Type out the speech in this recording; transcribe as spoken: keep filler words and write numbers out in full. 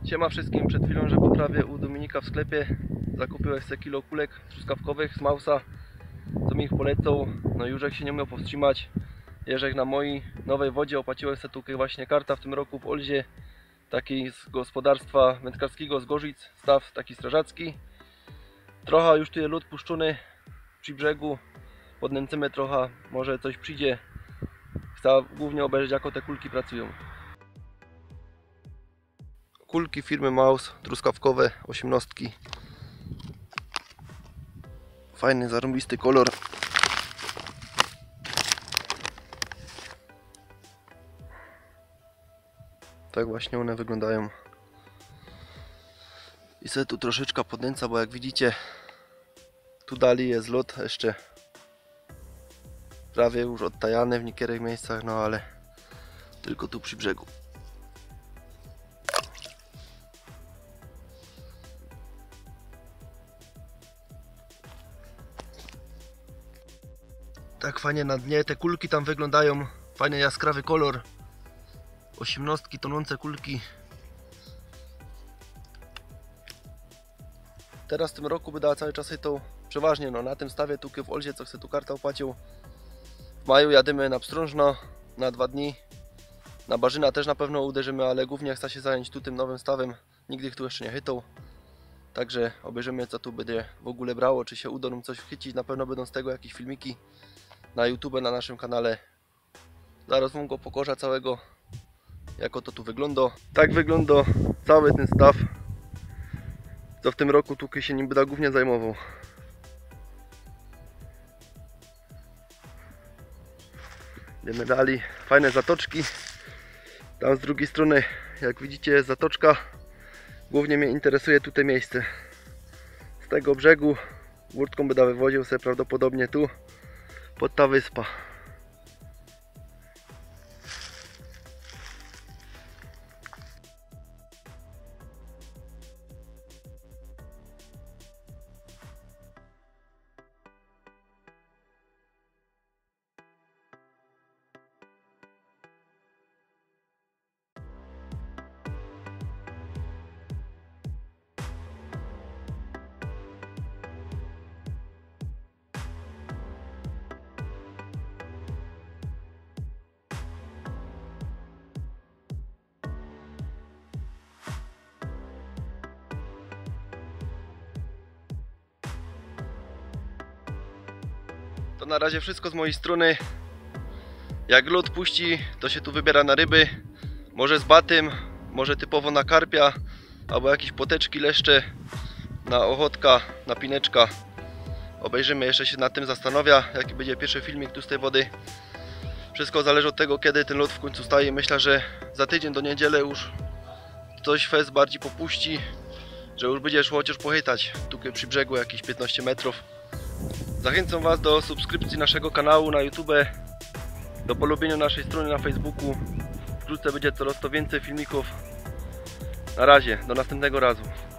Siema wszystkim, przed chwilą, że poprawię u Dominika w sklepie. Zakupiłem sobie kilo kulek truskawkowych z Mausa, co mi ich polecał. No Józek się nie umiał powstrzymać. Jeżek na mojej nowej wodzie opłaciłem sobie tu właśnie karta w tym roku w Olzie, taki z gospodarstwa wędkarskiego z Gorzyc, staw taki strażacki. Trochę już tu jest lód puszczony przy brzegu, podnęcimy trochę, może coś przyjdzie. Chcę głównie obejrzeć, jak te kulki pracują. Kulki firmy Maus, truskawkowe, osiemnastki. Fajny, zarąbisty kolor. Tak właśnie one wyglądają. I sobie tu troszeczkę podnęca, bo jak widzicie, tu dali jest lód jeszcze prawie już odtajany w niektórych miejscach, no ale tylko tu przy brzegu. Tak fajnie na dnie te kulki tam wyglądają, fajny jaskrawy kolor. Osiemnastki, tonące kulki. Teraz w tym roku będę cały czas to przeważnie no, na tym stawie tu w Olzie, co chcę tu karta opłacił. W maju jadymy na Pstrążno na dwa dni. Na Barzyna też na pewno uderzymy, ale głównie chcę się zająć tu tym nowym stawem. Nigdy ich tu jeszcze nie chytał. Także obejrzymy, co tu będzie w ogóle brało, czy się uda nam coś chycić. Na pewno będą z tego jakieś filmiki na YouTube, na naszym kanale. Zaraz wam go pokorzę całego, jak to tu wygląda. Tak wygląda cały ten staw, co w tym roku tu się nim będę głównie zajmował. Idziemy dalej. Fajne zatoczki. Tam z drugiej strony, jak widzicie, jest zatoczka. Głównie mnie interesuje tutaj miejsce. Z tego brzegu łódką będę wywoził sobie prawdopodobnie tu, pod ta wyspa. To na razie wszystko z mojej strony. Jak lód puści, to się tu wybiera na ryby. Może z batym, może typowo na karpia, albo jakieś poteczki, leszcze, na ochotka, na pineczka. Obejrzymy, jeszcze się nad tym zastanawia, jaki będzie pierwszy filmik tu z tej wody. Wszystko zależy od tego, kiedy ten lód w końcu staje. Myślę, że za tydzień do niedzielę już coś fest bardziej popuści, że już będzie szło chociaż pochytać tu przy brzegu jakieś piętnaście metrów. Zachęcam Was do subskrypcji naszego kanału na YouTube, do polubienia naszej strony na Facebooku. Wkrótce będzie coraz to więcej filmików. Na razie, do następnego razu.